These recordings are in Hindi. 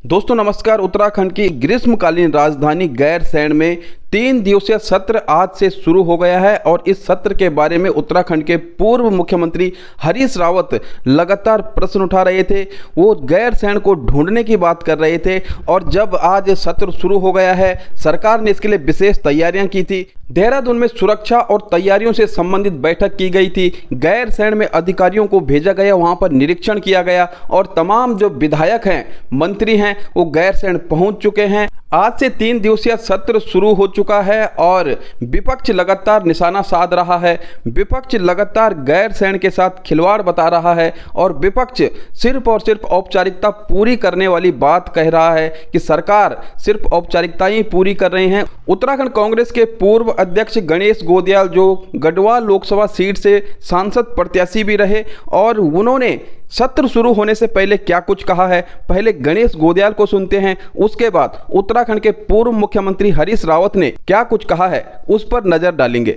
दोस्तों नमस्कार। उत्तराखंड की ग्रीष्मकालीन राजधानी गैरसैंण में 3 दिवसीय सत्र आज से शुरू हो गया है और इस सत्र के बारे में उत्तराखंड के पूर्व मुख्यमंत्री हरीश रावत लगातार प्रश्न उठा रहे थे। वो गैरसैंण को ढूंढने की बात कर रहे थे और जब आज सत्र शुरू हो गया है, सरकार ने इसके लिए विशेष तैयारियां की थी। देहरादून में सुरक्षा और तैयारियों से संबंधित बैठक की गई थी। गैरसैंण में अधिकारियों को भेजा गया, वहां पर निरीक्षण किया गया और तमाम जो विधायक हैं, मंत्री हैं, वो गैरसैंण पहुंच चुके हैं। आज से 3 दिवसीय सत्र शुरू हो चुका है और विपक्ष लगातार निशाना साध रहा है। विपक्ष लगातार गैरसैंण के साथ खिलवाड़ बता रहा है और विपक्ष सिर्फ और सिर्फ औपचारिकता पूरी करने वाली बात कह रहा है कि सरकार सिर्फ औपचारिकताएं ही पूरी कर रहे हैं। उत्तराखंड कांग्रेस के पूर्व अध्यक्ष गणेश गोदयाल, जो गढ़वाल लोकसभा सीट से सांसद प्रत्याशी भी रहे, और उन्होंने सत्र शुरू होने से पहले क्या कुछ कहा है, पहले गणेश गोदयाल को सुनते हैं। उसके बाद उत्तराखंड के पूर्व मुख्यमंत्री हरीश रावत ने क्या कुछ कहा है, उस पर नजर डालेंगे।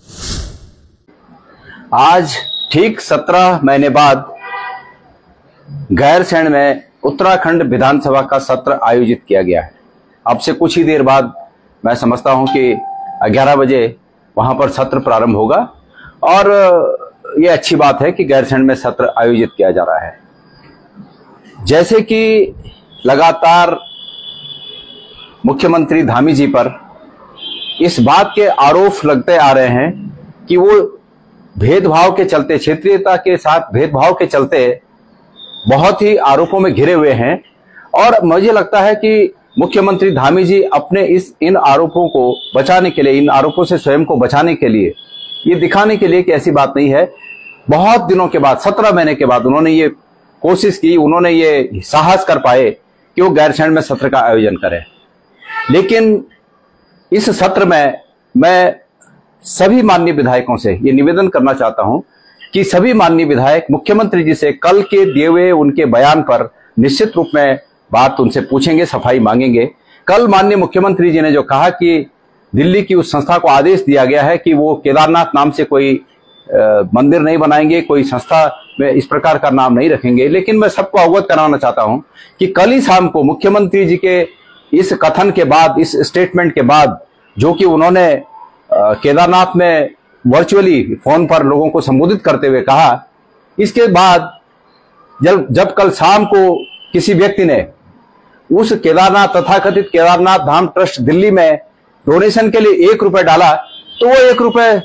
आज ठीक 17 महीने बाद गैरसैंण में उत्तराखंड विधानसभा का सत्र आयोजित किया गया है। अब से कुछ ही देर बाद मैं समझता हूं कि 11 बजे वहां पर सत्र प्रारंभ होगा और ये अच्छी बात है कि गैरसैंण में सत्र आयोजित किया जा रहा है। जैसे कि लगातार मुख्यमंत्री धामी जी पर इस बात के आरोप लगते आ रहे हैं कि वो भेदभाव के चलते, क्षेत्रीयता के साथ भेदभाव के चलते बहुत ही आरोपों में घिरे हुए हैं। और मुझे लगता है कि मुख्यमंत्री धामी जी अपने इन आरोपों को बचाने के लिए, इन आरोपों से स्वयं को बचाने के लिए, ये दिखाने के लिए कि ऐसी बात नहीं है, बहुत दिनों के बाद, 17 महीने के बाद उन्होंने ये कोशिश की, उन्होंने ये साहस कर पाए कि वो गैरसैंण में सत्र का आयोजन करें। लेकिन इस सत्र में मैं सभी माननीय विधायकों से ये निवेदन करना चाहता हूं कि सभी माननीय विधायक मुख्यमंत्री जी से कल के दिए हुए उनके बयान पर निश्चित रूप में बात उनसे पूछेंगे, सफाई मांगेंगे। कल माननीय मुख्यमंत्री जी ने जो कहा कि दिल्ली की उस संस्था को आदेश दिया गया है कि वो केदारनाथ नाम से कोई मंदिर नहीं बनाएंगे, कोई संस्था में इस प्रकार का नाम नहीं रखेंगे। लेकिन मैं सबको अवगत कराना चाहता हूं कि कल ही शाम को मुख्यमंत्री जी के इस कथन के बाद, इस स्टेटमेंट के बाद, जो कि उन्होंने केदारनाथ में वर्चुअली फोन पर लोगों को संबोधित करते हुए कहा, इसके बाद जब कल शाम को किसी व्यक्ति ने उस केदारनाथ, तथाकथित केदारनाथ धाम ट्रस्ट दिल्ली में डोनेशन के लिए 1 रुपए डाला, तो वो 1 रुपए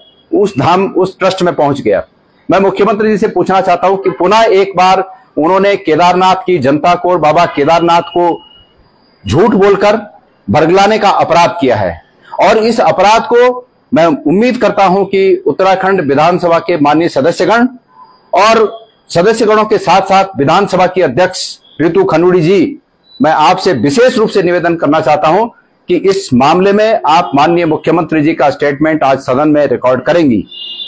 उस ट्रस्ट में पहुंच गया। मैं मुख्यमंत्री जी से पूछना चाहता हूं कि पुनः एक बार उन्होंने केदारनाथ की जनता को और बाबा केदारनाथ को झूठ बोलकर बरगलाने का अपराध किया है। और इस अपराध को मैं उम्मीद करता हूं कि उत्तराखंड विधानसभा के माननीय सदस्यगण और सदस्यगणों के साथ साथ विधानसभा की अध्यक्ष ऋतु खनूड़ी जी, मैं आपसे विशेष रूप से निवेदन करना चाहता हूं कि इस मामले में आप माननीय मुख्यमंत्री जी का स्टेटमेंट आज सदन में रिकॉर्ड करेंगी।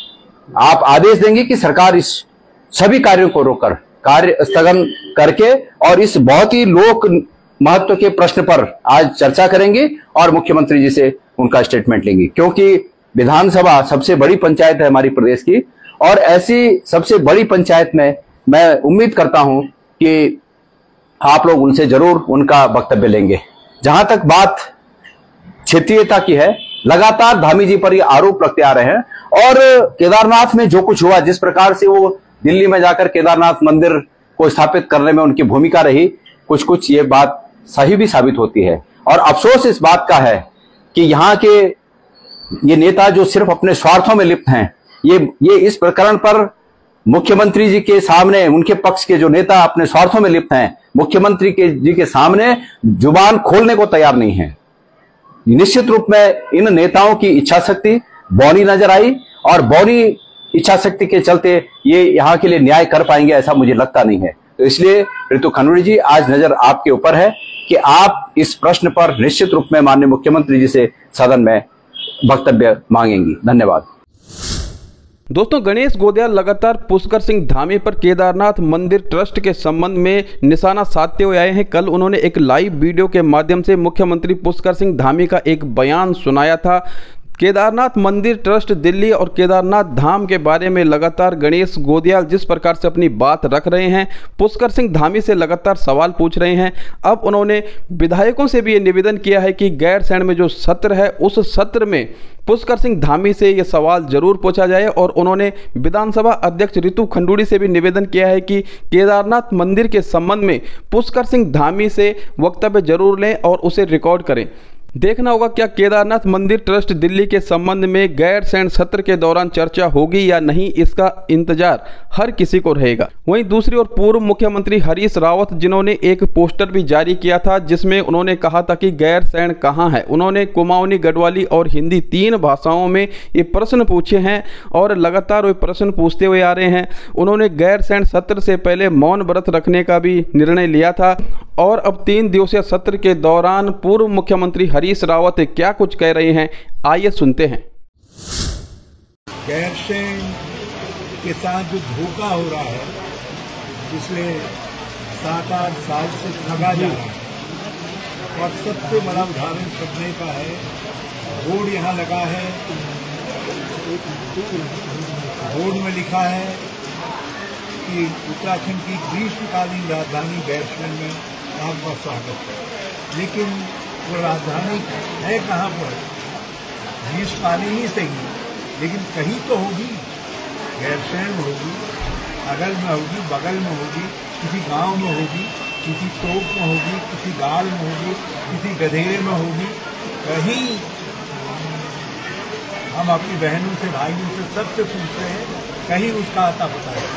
आप आदेश देंगी कि सरकार इस सभी कार्यों को रोककर, कार्य स्थगन करके और इस बहुत ही लोक महत्व के प्रश्न पर आज चर्चा करेंगी और मुख्यमंत्री जी से उनका स्टेटमेंट लेंगी। क्योंकि विधानसभा सबसे बड़ी पंचायत है हमारी प्रदेश की, और ऐसी सबसे बड़ी पंचायत में मैं उम्मीद करता हूं कि आप लोग उनसे जरूर उनका वक्तव्य लेंगे। जहां तक बात क्षेत्रीयता की है, लगातार धामी जी पर ये आरोप लगते आ रहे हैं और केदारनाथ में जो कुछ हुआ, जिस प्रकार से वो दिल्ली में जाकर केदारनाथ मंदिर को स्थापित करने में उनकी भूमिका रही, कुछ ये बात सही भी साबित होती है। और अफसोस इस बात का है कि यहाँ के ये नेता जो सिर्फ अपने स्वार्थों में लिप्त हैं, ये इस प्रकरण पर मुख्यमंत्री जी के सामने, उनके पक्ष के जो नेता अपने स्वार्थों में लिप्त हैं, मुख्यमंत्री जी के सामने जुबान खोलने को तैयार नहीं है। निश्चित रूप में इन नेताओं की इच्छा शक्ति बौनी नजर आई और बौनी इच्छा शक्ति के चलते ये यहाँ के लिए न्याय कर पाएंगे, ऐसा मुझे लगता नहीं है। तो इसलिए ऋतु खनूड़ी जी, आज नजर आपके ऊपर है कि आप इस प्रश्न पर निश्चित रूप में माननीय मुख्यमंत्री जी से सदन में वक्तव्य मांगेंगी। धन्यवाद। दोस्तों, गणेश गोदयाल लगातार पुष्कर सिंह धामी पर केदारनाथ मंदिर ट्रस्ट के संबंध में निशाना साधते हुए आए हैं। कल उन्होंने एक लाइव वीडियो के माध्यम से मुख्यमंत्री पुष्कर सिंह धामी का एक बयान सुनाया था केदारनाथ मंदिर ट्रस्ट दिल्ली और केदारनाथ धाम के बारे में लगातार गणेश गोदियाल जिस प्रकार से अपनी बात रख रहे हैं, पुष्कर सिंह धामी से लगातार सवाल पूछ रहे हैं। अब उन्होंने विधायकों से भी ये निवेदन किया है कि गैरसैंण में जो सत्र है उस सत्र में पुष्कर सिंह धामी से ये सवाल जरूर पूछा जाए। और उन्होंने विधानसभा अध्यक्ष रितु खंडूड़ी से भी निवेदन किया है कि केदारनाथ मंदिर के संबंध में पुष्कर सिंह धामी से वक्तव्य जरूर लें और उसे रिकॉर्ड करें। देखना होगा क्या केदारनाथ मंदिर ट्रस्ट दिल्ली के संबंध में गैरसैंण सत्र के दौरान चर्चा होगी या नहीं, इसका इंतजार हर किसी को रहेगा। वहीं दूसरी ओर पूर्व मुख्यमंत्री हरीश रावत जिन्होंने एक पोस्टर भी जारी किया था जिसमें उन्होंने कहा था कि गैरसैंण कहाँ है। उन्होंने कुमाऊनी, गढ़वाली और हिंदी 3 भाषाओं में ये प्रश्न पूछे हैं और लगातार वे प्रश्न पूछते हुए आ रहे हैं। उन्होंने गैरसैंण सत्र से पहले मौन व्रत रखने का भी निर्णय लिया था और अब 3 दिवसीय सत्र के दौरान पूर्व मुख्यमंत्री हरीश रावत क्या कुछ कह रहे हैं, आइए सुनते हैं। गैरसैंण के साथ जो धोखा हो रहा है, पिछले 7-8 साल से ठगा जा रहा है और सबसे बड़ा उदाहरण ठगने का है। बोर्ड यहाँ लगा है, बोर्ड में लिखा है कि उत्तराखंड की ग्रीष्मकालीन राजधानी गैरसैंण में आपका स्वागत है, लेकिन वो राजधानी है कहाँ पर? ग्रीष्मकालीन ही सही, लेकिन कहीं तो होगी। गैरसैंण में होगी, अगल में होगी, बगल में होगी, किसी गांव में होगी, किसी तोप में होगी, किसी गाल में होगी, किसी गधेरे में होगी। कहीं हम अपनी बहनों से, भाइयों से, सबसे पूछते हैं, कहीं उसका आता पता है।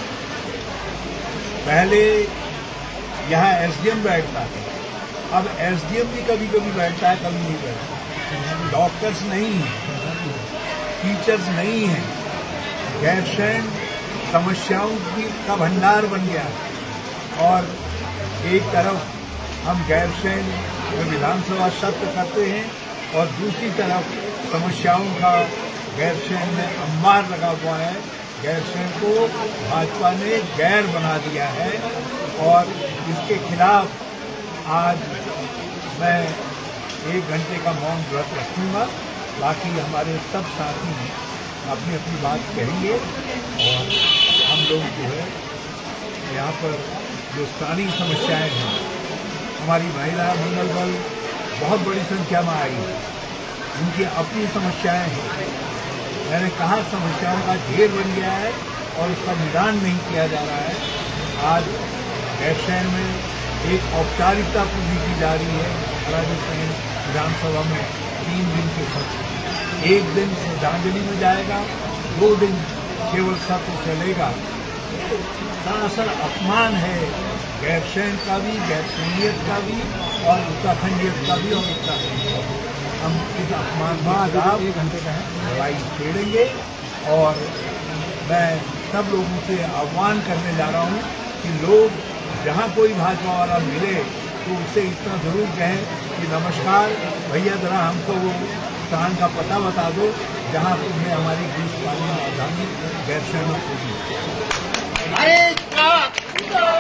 पहले यहाँ एसडीएम बैठता है, अब एसडीएम भी कभी कभी बैठता है, कभी नहीं बैठता। डॉक्टर्स नहीं हैं, टीचर्स नहीं हैं। गैरसैंण समस्याओं का भंडार बन गया है और एक तरफ हम गैरसैंण में विधानसभा सत्र करते हैं और दूसरी तरफ समस्याओं का गैरसैंण में अंबार लगा हुआ है। गैरसैंण को भाजपा ने गैर बना दिया है और इसके खिलाफ आज मैं 1 घंटे का मौन व्रत रखूंगा। बाकी हमारे सब साथी अपनी अपनी बात कहेंगे और हम लोग जो है यहाँ पर जो स्थानीय समस्याएं हैं, हमारी महिला मंगल बल बहुत बड़ी संख्या में आई है, उनकी अपनी समस्याएं हैं। मैंने कहा समस्याओं का ढेर बन गया है और उसका निदान नहीं किया जा रहा है। आज गैरसैंण में एक औपचारिकता पूरी की जा रही है। राजस्थान विधानसभा में 3 दिन के सत्र, 1 दिन श्रद्धांजलि में जाएगा, 2 दिन केवल सत्र चलेगा। दरअसल अपमान है गैरसैंण का भी, गैरसैंणियत का भी और उत्तराखंडियत का भी और उत्तराखंड का भी। हम इस अपमान बाद 1 घंटे का लड़ाई छेड़ेंगे और मैं सब लोगों से आह्वान करने जा रहा हूँ कि लोग जहाँ कोई भाजपा वाला मिले तो उससे इतना जरूर कहें कि नमस्कार भैया, जरा हमको वो स्थान का पता बता दो जहाँ तुम्हें हमारी ग्रीष्मकालीन राजधानी गैरसैंण में होगी।